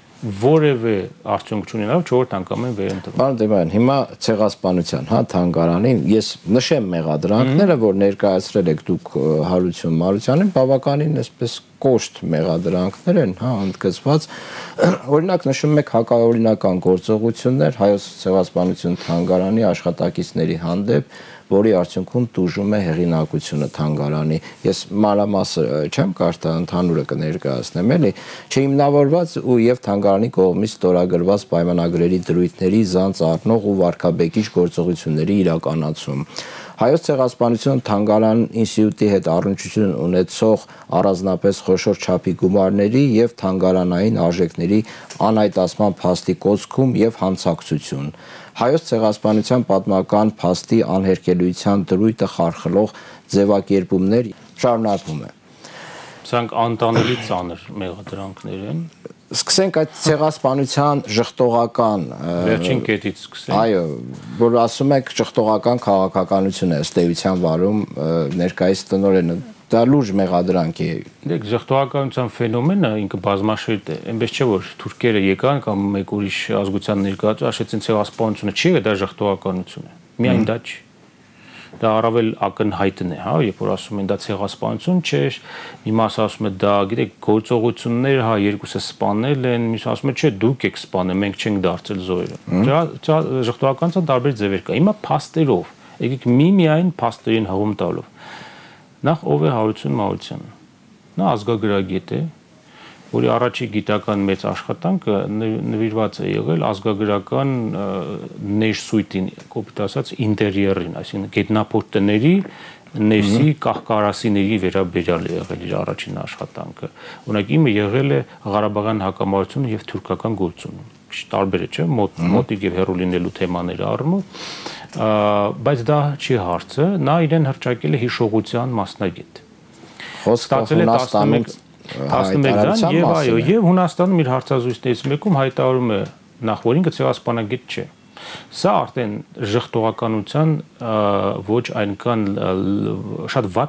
որևէ արդյունք չունենալով 4-րդ անգամ են վերընտրվում։ Պարոն Դեմոյան, հիմա ցեղասպանության, հա, թանգարանին ես նշեմ մեղադրանքները, որ ներկայացրել եք դուք Հարություն Մարությանին, բավականին այսպես կոշտ մեղադրանքներ են, հա, ընդգծված։ Օրինակ նշում եք հակաօրինական գործողություններ Հայոց ցեղասպանություն թանգարանի աշխատակիցների հանդեպ, որի արդյունքում տուժում է հեղինակությունը թանգարանի։ Ես մանրամասը չեմ կարդա, ընդհանուրը կներկայացնեմ, էլի, չհիմնավորված ու եւ թանգարանի կողմից ստորագրված պայմանագրերի դրույթների զանց առնող ու վարքաբեկիչ գործողությունների իրականացում։ Հայոց ցեղասպանություն թանգարան ինստիտուտի հետ առնչություն ունեցող առանձնապես խոշոր չափի գումարների եւ թանգարանային արժեքների անհայտացման փաստի կոծքում եւ հանցակցություն։ Հայոց ցեղասպանության պատմական փաստի անհերքելիության դրույթը խարխլող ձևակերպումներ շարունակվում է։ Սրանք անտանելի ծանր մեղադրանքներ են։ Սկսենք այդ ցեղասպանության ժխտողական վերջին կետից սկսենք։ Այո, որ ասում եք ժխտողական քաղաքականություն է ըստ էության վարում ներկայիս տնօրենը։ Դա լուրջ մեղադրանք է։ Դեք ժխտողականության ֆենոմենը ինքը բազմաշերտ է։ Այնպես չէ որ թուրքերը եկան կամ մեկ ուրիշ ազգության ներկայացուցիչ ասեցին ցեղասպանությունը չի, դա ժխտողականություն է։ Միայն դա չի։ Դա առավել ակնհայտն է, հա, երբ որ ասում են դա ցեղասպանություն չէ, մի մասը ասում է դա, գիտեք, գործողություններ, հա, երկուսը սպանել են, մյուսը ասում է չէ, դուք եք սպանել, մենք չենք դարձել զոհերը։ Դա ժխտողականության տարբեր ձևեր կա։ Հիմա փաստերով, եկեք միայն փաստերին հղում տալով։ Նախ ով է Հարություն Մարությանը։ Նա ազգագրագետ է, որի առաջի գիտական մեծ աշխատանքը նվիրված է եղել ազգագրական ներսույթին, կոպիտ ասած ինտերիերին, այսինքն գետնափորտների ներսի կահկարասիների վերաբերյալ է եղել իր առաջին աշխատանքը։ Օրինակ իմը եղել է Ղարաբաղյան հակամարտությունը եւ թուրքական գործունեությունը։ Տարբեր է, չէ՞, մոտիկ եւ հեռու լինելու թեմաները առնու, բայց դա չի հարցը, նա իրեն հռչակել է հիշողության մասնագետ։ Խոսքը Հունաստանում 11-ին եւ այո, եւ Հունաստանում իր հարցազրույցներից մեկում հայտարարում է նախ որ ինքը ցեղասպանագետ չէ։ Սա արդեն ժխտողականության ոչ այնքան շատ վատ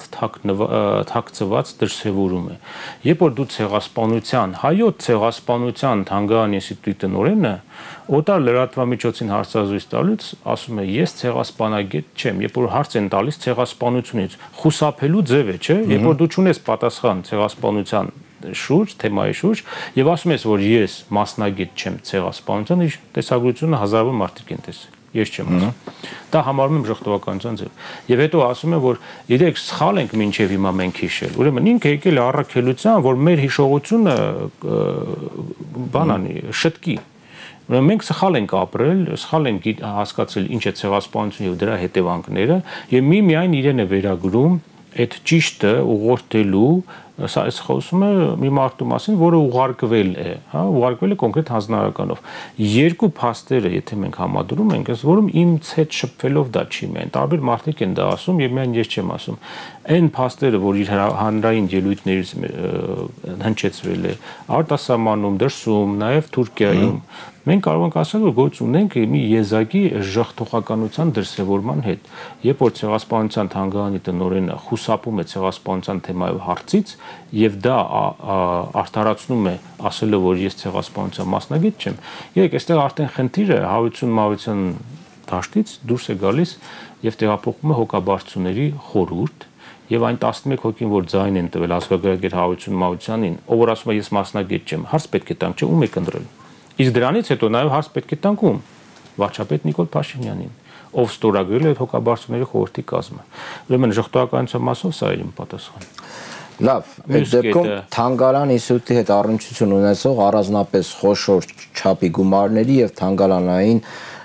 թաքցված դրսևորում է։ Երբ որ դու ցեղասպանության, հայոց ցեղասպանության թանգարան ինստիտուտի տնօրենը օտար լրատվամիջոցին հարցազրույց տալուց ասում է ես ցեղասպանագետ չեմ, երբ որ հարց են տալիս ցեղասպանությունից, խուսափելու ձև է, չէ՞, երբ որ դու չունես պատասխան ցեղասպանության շուրջ, թեմայի շուրջ եւ ասում ես, որ ես մասնագետ չեմ ցեղասպանության, իր տեսագրությունը հազարավոր մարդիկ են տեսել։ Ես չեմ ասում։ Դա համարում եմ ժխտողականության ձև։ Եվ հետո ասում եմ, որ իրեք սխալ ենք մինչև հիմա մենք հիշել։ Ուրեմն ինքը եկել է առաքելության, որ մեր հիշողությունը բանանի, շտկի։ Ուրեմն մենք սխալ ենք ապրել, սխալ ենք հասկացել ինչ է ցեղասպանությունը եւ դրա հետևանքները, եւ միայն իրեն է վերագրում այդ ճիշտը ուղղորդելու, սա էս խոսում է մի մարդու մասին, որը ուղարկվել է, հա, ուղարկվել է կոնկրետ հանձնարարականով։ Երկու փաստերը, եթե մենք համադրում ենք, ըստ որում ինձ հետ շփվելով դա չի միայն, տարբեր մարդիկ են դա ասում եւ միայն ես չեմ ասում։ Այն փաստերը, որ իր հանրային ելույթներից հնչեցվել է արտասահմանում, դրսում, նաեւ Թուրքիայում, մենք կարող ենք ասել, որ գործ ունենք մի եզակի ժխտողականության դրսևորման հետ։ Երբ որ ցեղասպանության թանգարանի տնօրենը խուսափում է ցեղասպանության թեմայով հարցից եւ դա արտարացնում է ասելով, որ ես ցեղասպանության մասնագետ չեմ, եկեք այստեղ արդեն խնդիրը հավություն-մավության դաշտից դուրս է գալիս եւ տեղափոխվում է հոգաբարձուների խորհուրդ եւ այն 11 հոգին, որ ձայն են տվել ազգագրագետ հավություն-մավությանին, ով որ ասում է ես մասնագետ չեմ, հարց պետք է տանք, չէ՞ ում եք ընտրել։ Իսկ դրանից հետո նաև հարց պետք է տանք ում վարչապետ Նիկոլ Փաշինյանին, ով ստորագրել է հոգաբարձուների խորհրդի կազմը։ Ուրեմն ժխտողականության մասով սա է իմ պատասխանը։ Լավ, այդ դեպքում թանգարան ինստիտուտի հետ առնչություն ունեցող առանձնապես խոշոր չափի գումարների եւ թանգարանային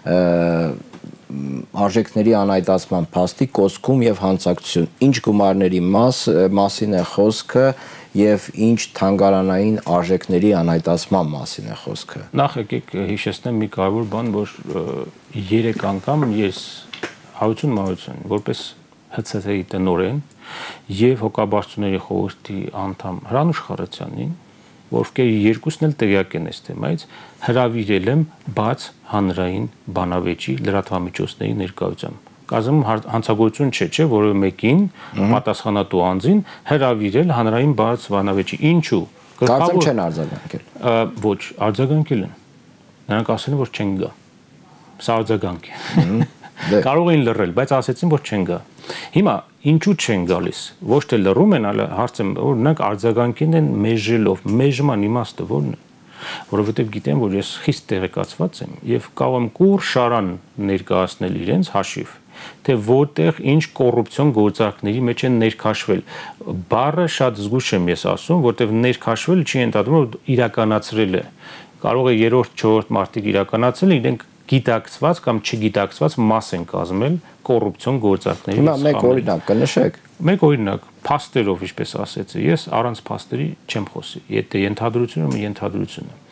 արժեքների անհայտացման փաստի կոսկում եւ հանցակցություն։ Ինչ գումարների մասին է խոսքը եւ ինչ թանգարանային արժեքների անհայտացման մասին է խոսքը։ Նախ եկեք հիշեցնեմ մի կարևոր բան, որ 3 անգամ ես հավություն-մավություն որպես ՀՑՍ-ի տնօրեն եւ հոգաբարձուների խորհրդի անդամ Հրանուշ Խառատյանին, ովքեր երկուսն էլ տեղյակ են այս թեմայից, հրավիրել եմ բաց հանրային բանավեճի լրատվամիջոցների ներկայությամբ։ Կազմում հանցագործություն չէ, որը մեկին պատասխանատու անձին հրավիրել հանրային բաց բանավեճի։ Ինչու? Կարծեմ չեն արձագանքել։ Ոչ, արձագանքել են։ Նրանք ասել են, որ չեն գա։ Սա արձագանք է։ Կարող էին լռել, բայց ասեցին, որ չեն գա։ Հիմա ինչու չեն գալիս։ Ոչ թե լռում են, այլ հարցը որ նրանք արձագանքին են մեժելով, մեժման իմաստը ո՞րն է։ Որովհետև գիտեմ, որ ես խիստ տեղեկացված եմ եւ կարող եմ կուր շարան ներկայացնել իրենց հաշիվ, թե որտեղ ինչ կոռուպցիոն գործարքների մեջ են ներքաշվել։ Բառը շատ զգուշ եմ ես ասում, որտեղ ներքաշվել չի ընդհանրում, որ իրականացրել է։ Կարող է 3-րդ, 4-րդ մարդիկ իրականացնել, իրենք գիտակցված կամ չգիտակցված մաս են կազմել կոռուպցիոն գործարքների։ Հիմա մեկ օրինակ կնշեք։ Մեկ օրինակ, փաստերով, ինչպես ասեցի, ես առանց փաստերի չեմ խոսի։ Եթե ենթադրությունը ենթադրություն է։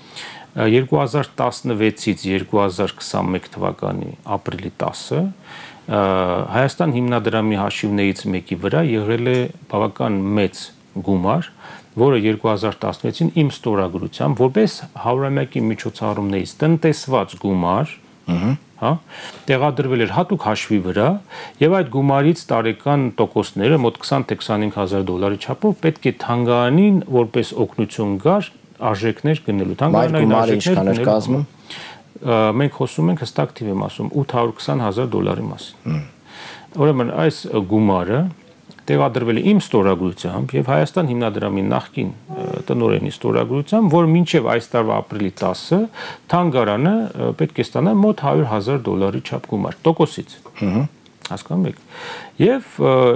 2016-ից 2021 թվականի ապրիլի 10-ը Հայաստան հիմնադրամի հաշիվներից մեկի վրա եղել է բավական մեծ գումար, որը 2016-ին իմ ստորագրությամբ որպես հարյուրամյակի միջոցառումներից տնտեսված գումար, հա, տեղադրվել էր հատուկ հաշվի վրա եւ այդ գումարից տարեկան տոկոսները մոտ 20 թե 25000 դոլարի չափով պետք է թանգարանին որպես օգնություն գար արժեքներ գնելու թանգարանային արժեքներ կազմում։ Մենք խոսում ենք հստակ թիվ եմ ասում 820,000 դոլարի մասին։ Ուրեմն այս գումարը տեղադրվել է իմ ստորագրությամբ եւ Հայաստան հիմնադրամի նախկին տնօրենի ստորագրությամբ, որ մինչեւ այս տարվա ապրիլի 10-ը թանգարանը պետք է ստանա մոտ 100,000 դոլարի չափ գումար տոկոսից։ Հասկանում եք։ Եվ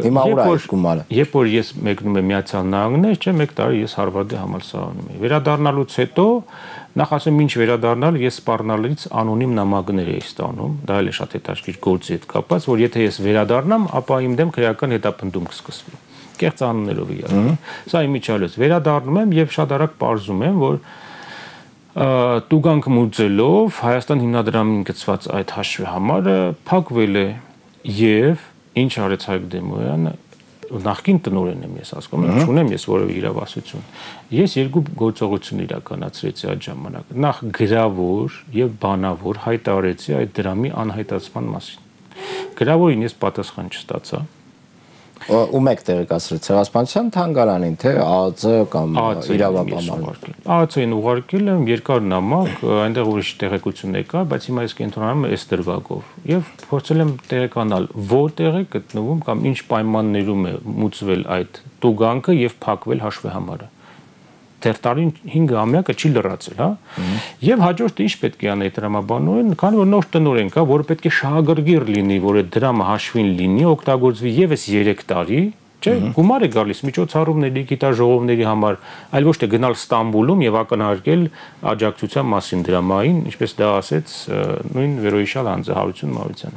երբ որ ես մեկնում եմ Միացյալ Նահանգներ, չէ, մեկ տարի ես Հարվարդի համալսարանում եմ։ Վերադառնալուց հետո նախ ասեմ ինչ վերադառնալ, ես սպառնալից անոնիմ նամակներ էի ստանում, դա էլ է շատ հետաքրքիր գործի հետ կապված, որ եթե ես վերադառնամ, ապա իմ դեմ քրեական հետապնդում կսկսվի։ Կեղծ անուններով իհարկե։ Սա իմ իջալից վերադառնում եմ եւ շատ արագ պարզում եմ, որ տուգանք մուծելով Հայաստան հիմնադրամին գծված այդ հաշվի համարը փակվել է եւ ինչ արեց Հայկ Դեմոյանը, նախկին տնօրեն եմ ես հասկանում, չունեմ ես որևէ իրավասություն։ Ես երկու գործողություն իրականացրեցի այդ ժամանակ։ Նախ գրավոր եւ բանավոր հայտարարեցի այդ դրամի անհայտացման մասին։ Գրավորին ես պատասխան չստացա։ Ում եք տեղեկացրել ցեղասպանության թանգարանին, թե ԱԱԾ կամ իրավապահման։ ԱԱԾ-ին ուղարկել եմ երկար նամակ, այնտեղ ուրիշ տեղեկություն եկա, բայց հիմա ես կենտրոնանում եմ այս դրվագով եւ փորձել եմ տեղեկանալ որտեղ է գտնվում կամ ինչ պայմաններում է մուծվել այդ տուգանքը եւ փակվել հաշվի համարը։ Դեռ տարին 5 ամյակը չի լրացել, հա։ Եվ հաջորդը ինչ պետք է անի դրամաբանորեն, քանի որ նոր տնօրեն կա, որը պետք է շահագրգիռ լինի, որ այդ դրամը հաշվին լինի, օգտագործվի եւս 3 տարի, Չէ, գումար է գալիս միջոցառումների, գիտաժողովների համար, այլ ոչ թե գնալ Ստամբուլում եւ ակնարկել աջակցության մասին դրամային, ինչպես դա ասեց նույն վերոհիշյալ անձը Հարություն Մարությանը։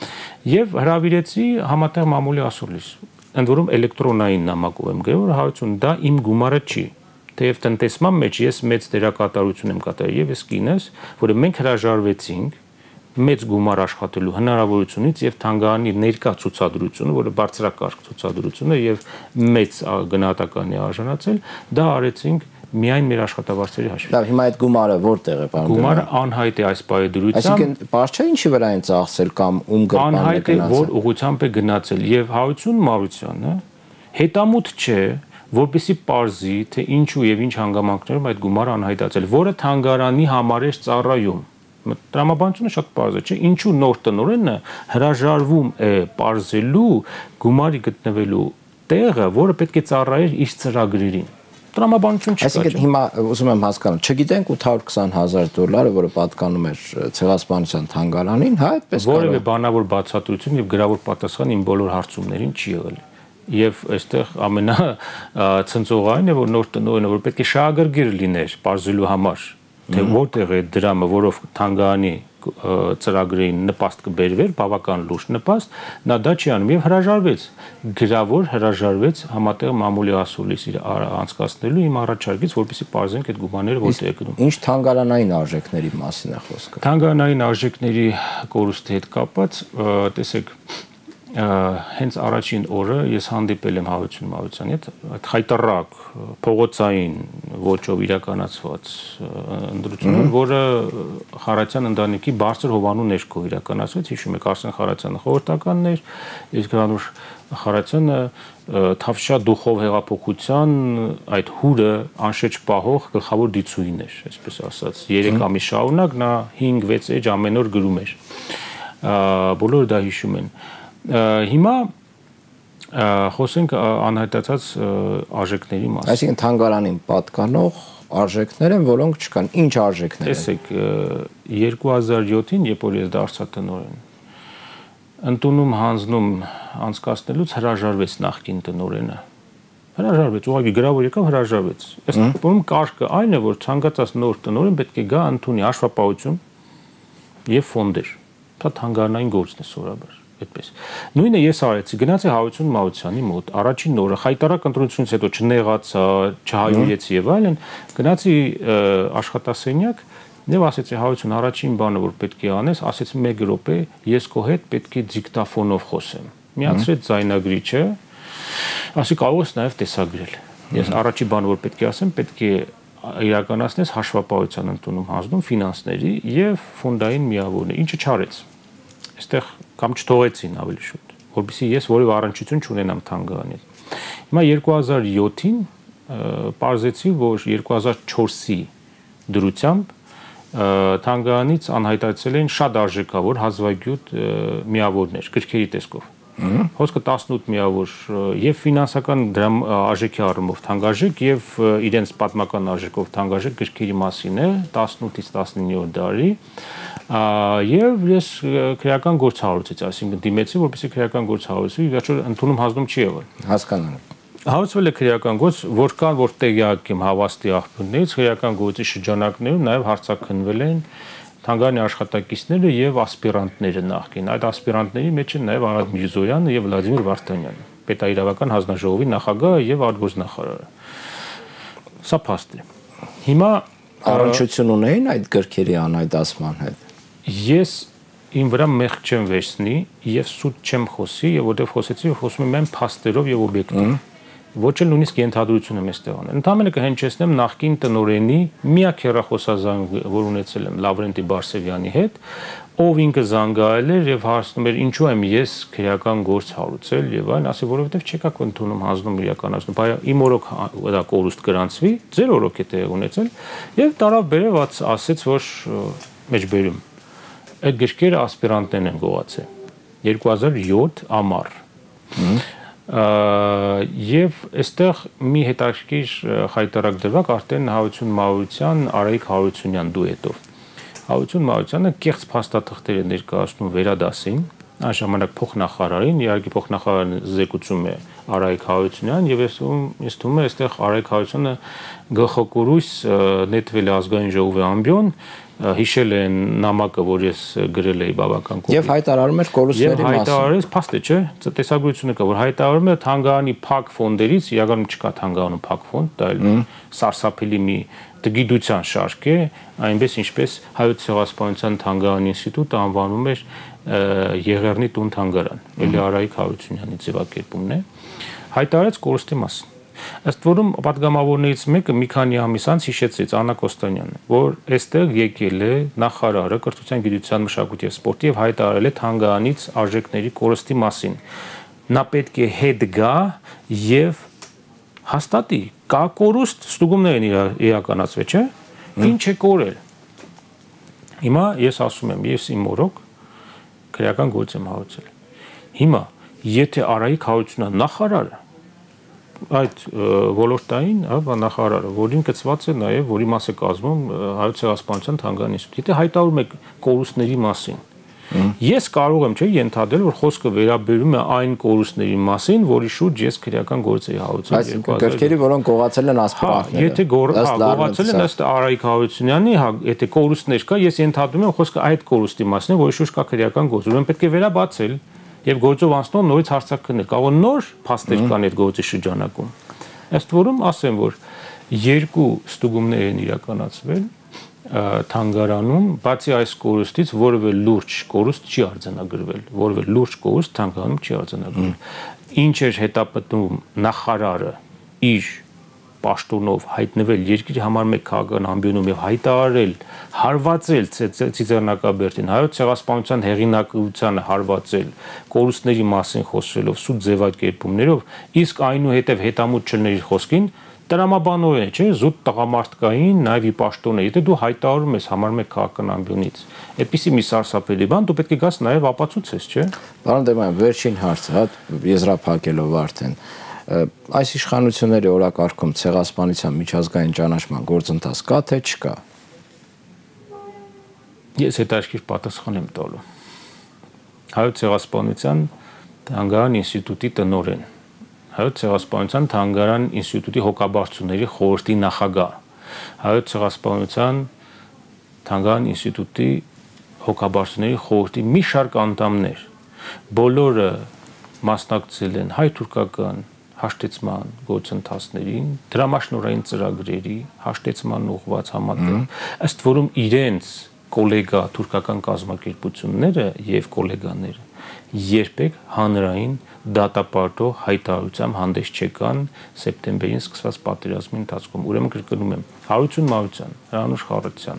Եվ հրավիրեցի համատեղ մամուլի ասուլիս, ընդ որում էլեկտրոնային նամակով եմ գրել, որ Հարություն դա իմ գումարը չի։ Թեև տնտեսման մեջ ես մեծ դերակատարություն եմ կատարել եւ ես կինս, որը մենք հրաժարվեցինք մեծ գումար աշխատելու հնարավորությունից եւ թանգարանի ներկա ցուցադրությունը, որը բարձրակարգ ցուցադրություն է եւ մեծ գնահատականի արժանացել, դա արեցինք միայն մեր աշխատավարձերի հաշվին։ Լավ, հիմա այդ գումարը որտեղ է, պարոն։ Գումարը անհայտ է այս պայդրությամբ։ Այսինքն, բարձ չէ ինչի վրա են ծախսել կամ ում գրպանն է անհայտ է, որ ուղղությամբ է գնացել եւ Հարություն Մարությանը հետամուտ չէ, որպեսի պարզի, թե ինչու եւ ինչ հանգամանքներով այդ գումարը անհայտացել, որը թանգարանի համար է ծառայում։ Տրամաբանությունը շատ պարզ է, չէ՞, ինչու նոր տնօրենը հրաժարվում է պարզելու գումարի գտնվելու տեղը, որը պետք է ծառայեր իր ծրագրերին։ Տրամաբանություն չկա։ Այսինքն հիմա ուզում եմ հասկանալ, չգիտենք $820,000, որը պատկանում էր ցեղասպանության թանգարանին, հա, այդպես որևէ բանավոր բացատրություն եւ գրավոր պատասխան իմ բոլոր հարցումներին չի եղել։ Եվ այստեղ ամենացնցողային է, որ նոր տնօրենը, որ պետք է շահագրգիռ լիներ պարզելու համար, թե որտեղ է դրամը, որով թանգարանի ծրագրին նպաստ կբերվեր, բավական լուրջ նպաստ, նա դա չի անում եւ հրաժարվեց, գրավոր հրաժարվեց համատեղ մամուլի ասուլիս իր անցկացնելու իմ առաջարկից, որպեսզի պարզենք այդ գումարները որտեղ է գնում։ Ինչ թանգարանային արժեքների մասին է խոսքը։ Թանգարանային արժեքների կորուստի հետ կապված, տեսեք, հենց առաջին օրը ես հանդիպել եմ Հարություն Մարությանի հետ, այդ խայտառակ փողոցային ոճով իրականացված ընտրությունը, որը Խարատյան ընտանիքի բարձր հովանու ներքո իրականացվեց, հիշում եք, Արսեն Խարատյանը խորհրդականն էր, իսկ Հրանուշ Խարատյանը Թավշյա դուխով հեղափոխության այդ հուրը անշեջ պահող գլխավոր դիցուհին էր, այսպես ասած, 3 ամիս շարունակ նա 5-6 էջ ամեն օր գրում էր։ Բոլորը դա հիշում են։ Հիմա խոսենք անհայտացած արժեքների մասին։ Այսինքն թանգարանին պատկանող արժեքներ են, որոնք չկան։ Ինչ արժեքներ են։ Տեսեք, 2007-ին, երբ որ ես դարձա տնօրեն, ընդունում հանձնում անցկացնելուց հրաժարվեց նախկին տնօրենը։ Հրաժարվեց, ուղղակի գրավոր եկավ հրաժարվեց։ Այս բանում կարգը այն է, որ ցանկացած նոր տնօրեն պետք է գա ընդունի հաշվապահություն եւ ֆոնդեր։ Դա թանգարանային գործն է սովորաբար։ Այդպես։ Նույնը ես արեցի, գնացի Հարություն Մարությանի մոտ, առաջին օրը խայտառակ ընտրությունից հետո չնեղացա, չհայրեցի եւ այլն, գնացի աշխատասենյակ եւ ասեցի Հարություն, առաջին բանը որ պետք է անես, ասեցի 1 րոպե, ես քո հետ պետք է դիկտաֆոնով խոսեմ։ Միացրեց ձայնագրիչը, ասի կարող ես նաեւ տեսագրել։ Ես առաջի բանը որ պետք է ասեմ, պետք է իրականացնես հաշվապահության ընդունում հանձնում ֆինանսների եւ ֆոնդային միավորներ, ինչը չարեց։ Այստեղ կամ չթողեցին ավելի շուտ, որովհետեւ ես որևէ առնչություն չունենամ թանգարանի հետ։ Հիմա 2007-ին պարզեցի, որ 2004-ի դրությամբ թանգարանից անհայտացել են շատ արժեքավոր հազվագյուտ միավորներ, գրքերի տեսքով։ Խոսքը 18 միավոր եւ ֆինանսական արժեքի առումով թանկարժեք եւ իրենց պատմական արժեքով թանկարժեք գրքերի մասին է 18-ից 19-րդ դարի եւ ես քրեական գործ հարուցեցի, այսինքն դիմեցի, որպեսզի քրեական գործ հարուցվի, վերջո ընդունում հանձնում չի եղել։ Հասկանալի։ Հարուցվել է քրեական գործ, որքան որ տեղյակ եմ հավաստի աղբյուրներից, քրեական գործի շրջանակներում նաեւ հարցաքննվել են թանգարանի աշխատակիցները եւ ասպիրանտները նախկին։ Այդ ասպիրանտների մեջ են նաեւ Արադ Միրզոյանը եւ Վլադիմիր Վարդանյանը, պետաիրավական հանձնաժողովի նախագահը եւ արտգործնախարարը։ Սա փաստ է։ Հիմա առնչություն ունեին այդ գրքերի անհայտացման հետ։ Ես իմ վրա մեղք չեմ վերցնի եւ սուտ չեմ խոսի, եւ որտեղ խոսեցի, խոսում եմ փաստերով եւ օբյեկտիվ։ Ոչ էլ նույնիսկ ենթադրություն եմ այստեղ անել։ Ընդհանրապես կհնչեցնեմ նախկին տնօրենի միակ հեռախոսազանգ, որ ունեցել եմ Լավրենտի Բարսեղյանի հետ, ով ինքը զանգահարել էր եւ հարցնում էր ինչու եմ ես քրեական գործ հարուցել եւ այլն, ասի որովհետեւ չեկաք ընդունում հանձնում իրականացնում, բայ իմ օրոք դա կորուստ գրանցվի, ձեր օրոք է տեղ ունեցել եւ տարավ բերև ասեց որ մեջբերում այդ գրքերը ասպիրանտներն են գողացել 2007 ամառ եւ այստեղ մի հետաքրքիր խայտարակ դրվակ արդեն Հարություն Մարության Արայիկ Հարությունյան դուետով Հարություն Մարությանը կեղծ փաստաթղթեր է ներկայացնում վերադասին Այս ժամանակ փոխնախարարին, իհարկե փոխնախարարը զեկուցում է Արայիկ Հարությունյան եւ ես թվում է այստեղ Արայիկ Հարությունը գլխակորույս նետվել է ազգային ժողովի ամբիոն, հիշել են նամակը, որ ես գրել էի բավական կողմից։ Եվ հայտարարում էր կորուստների մասին։ Եվ հայտարարեց, փաստ է, չէ՞, տեսագրությունը կա, որ հայտարարում է թանգարանի փակ ֆոնդերից, իրականում չկա թանգարանում փակ ֆոնդ, դա էլ սարսափելի մի գիտության շարք է, այնպես ինչպես Հայոց ցեղասպանության թանգարանի ինստիտուտը անվանում էր Եղեռնի տուն թանգարան, էլի Արայիկ Հարությունյանի ձևակերպումն է, հայտարարեց կորուստի մասին։ Ըստ որում պատգամավորներից մեկը մի քանի ամիս անց հիշեցրեց Աննա Կոստանյանը, որ այստեղ եկել է նախարարը կրթության, գիտության, մշակույթի եւ սպորտի եւ հայտարարել է թանգարանից արժեքների կորստի մասին։ Նա պետք է հետ գա եւ հաստատի, կա կորուստ, ստուգումներ են իրականացվել, չէ՞։ Ինչ է կորել։ Հիմա ես ասում եմ, ես իմ օրոք քրեական գործ եմ հարուցել։ Հիմա եթե Արայիկ Հարությունյանը նախարարը այդ ոլորտային նախարարը, որին կցված է նաև, որի մաս է կազմում Հայոց ցեղասպանության թանգարանի ինստիտուտը, եթե հայտարարում է կորուստների մասին, ես կարող եմ ենթադրել, որ խոսքը վերաբերում է այն կորուստների մասին, որի շուրջ ես քրեական գործ էի հարուցել։ Այսինքն գրքերի, որոնք գողացել են ասպարակները։ Եթե գողացել են ըստ Արայիկ Հարությունյանի, եթե կորուստներ կա, ես ենթադրում եմ խոսքը այդ կորուստի մասին է, որի շուրջ կա քրեական գործ, ուրեմն պետք է վերաբացել եւ գործով անցնող նորից հարցակրներ, կարող նոր փաստեր կան այդ գործի շրջանակում։ Ըստ որում ասեմ, որ երկու ստուգումներ են իրականացվել թանգարանում, բացի այս կորուստից որևէ լուրջ կորուստ չի արձանագրվել, որևէ լուրջ կորուստ թանգարանում չի արձանագրվել։ Ինչ էր հետապնդում նախարարը իր պաշտոնով հայտնվել երկրի համար մեկ քաղաքական ամբիոնում եւ հայտարարել, հարվածել Ցիզեռնակաբերդին, Հայոց ցեղասպանության հեղինակությանը հարվածել, կորուստների մասին խոսելով, սուտ ձևակերպումներով, իսկ այնուհետև հետամուտ չլների խոսքին, տրամաբանորեն է, չէ, զուտ տղամարդկային, նաեւ ի պաշտոն է, եթե դու հայտարարում ես համար մեկ քաղաքական ամբիոնից, այդպիսի մի սարսափելի բան, դու պետք է գաս նաեւ ապացուցես, չէ։ Պարոն Դեմոյան, վերջին հարցը, եզրափակելով արդեն այս իշխանությունների օրակարգում ցեղասպանության միջազգային ճանաչման գործընթաց կա թե չկա։ Ես հետաքրքիր պատասխան եմ տալու։ Հայոց ցեղասպանության թանգարան ինստիտուտի տնօրեն, Հայոց ցեղասպանության թանգարան ինստիտուտի հոգաբարձուների խորհրդի նախագահ, Հայոց ցեղասպանության թանգարան ինստիտուտի հոգաբարձուների խորհրդի մի շարք անդամներ, բոլորը մասնակցել են հայ-թուրքական հաշտեցման գործընթացներին, դրամաշնորհային ծրագրերի հաշտեցման ուղղված համատեղ, ըստ որում իրենց կոլեգա թուրքական կազմակերպությունները եւ կոլեգաները երբեք հանրային դատապարտող հայտարարությամբ հանդես չեկան սեպտեմբերին սկսված պատերազմի ընթացքում։ Ուրեմն կրկնում եմ, Հարություն Մարության, Հրանուշ Խառատյան,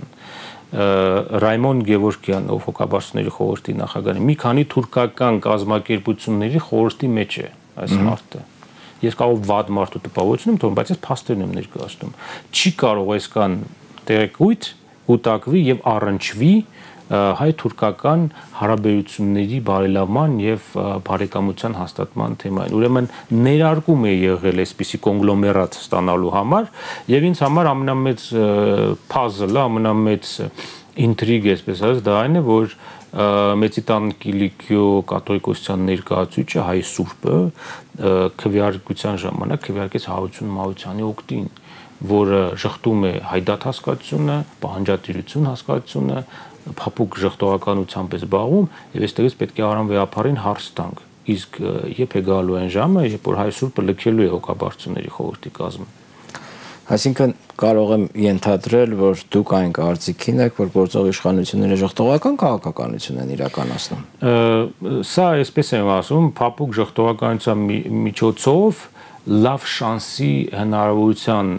Ռայմոն Գևորգյան, ով հոգաբարձուների խորհրդի նախագահն է, մի քանի թուրքական կազմակերպությունների խորհրդի մեջ է այս մարդը։ Ես կարող վատ մարդու տպավորություն եմ թողնում, բայց ես փաստերն եմ ներկայացնում։ Չի կարող այսքան տեղեկույթ կուտակվի եւ առնչվի հայ-թուրքական հարաբերությունների բարելավման եւ բարեկամության հաստատման թեմային։ Ուրեմն ներարկում է եղել այսպիսի կոնգլոմերատ ստանալու համար եւ ինձ համար ամենամեծ puzzle-ը, ամենամեծ ինտրիգը, այսպես ասած, դա այն է, որ Մեծիտան Կիլիկիո կաթողիկոսության ներկայացուցիչը հայ սուրբը քվեարկության ժամանակ քվեարկեց Հարություն Մարությանի օգտին, որը շղթում է հայդատ հասկացությունը, պահանջատիրություն հասկացությունը, փափուկ ժխտողականությամբ է զբաղվում եւ այստեղից պետք է անվերապարին հարց տանք։ Իսկ երբ է գալու այն ժամը, երբ որ հայ սուրբը լքելու է հոգաբարձուների խորհրդի կազմը։ Այսինքն կարող եմ ենթադրել, որ դուք այն կարծիքին եք, որ գործող իշխանությունները ժխտողական քաղաքականություն են իրականացնում։ Սա այսպես եմ ասում, փափուկ ժխտողականության միջոցով լավ շանսի հնարավորության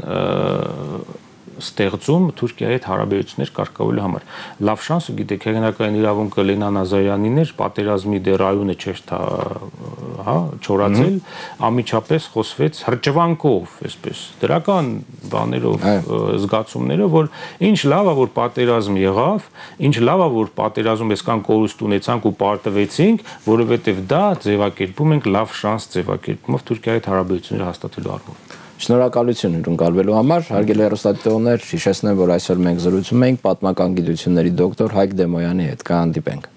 ստեղծում Թուրքիայի հետ հարաբերություններ կարգավորելու համար։ Լավ շանսը, գիտեք, հեղինակային իրավունքը Լենան Ազարյանին էր, պատերազմի դեռ այունը չէր չորացել, անմիջապես խոսվեց հրճվանքով, այսպես, դրական բաներով, զգացումներով, որ ինչ լավ է, որ պատերազմ եղավ, ինչ լավ է, որ պատերազմում այսքան կորուստ ունեցանք ու պարտվեցինք, որովհետև դա ձևակերպում ենք լավ շանս ձևակերպումով Թուրքիայի հետ հարաբերություններ հաստատելու առումով։ Շնորհակալություն հյուրընկալվելու համար, հարգելի հեռուստադիտողներ, հիշեցնեմ, որ այսօր մենք զրուցում էինք պատմական գիտությունների դոկտոր Հայկ Դեմոյանի հետ, կհանդիպենք։